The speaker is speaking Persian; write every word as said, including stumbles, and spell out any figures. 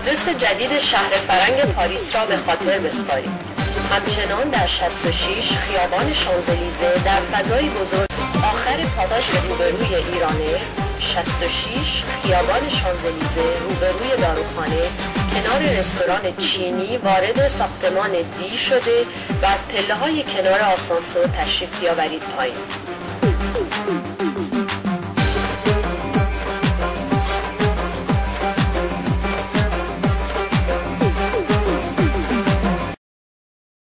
آدرس جدید شهر فرنگ پاریس را به خاطر بسپارید. همچنان در شصت و شش خیابان شانزلیزه در فضای بزرگ آخر پاساژ روبروی ایرانه، شصت و شش خیابان شانزلیزه روبروی داروخانه کنار رستوران چینی وارد ساختمان دی شده و از پله‌های کنار آسانسور تشریف بیاورید پایین.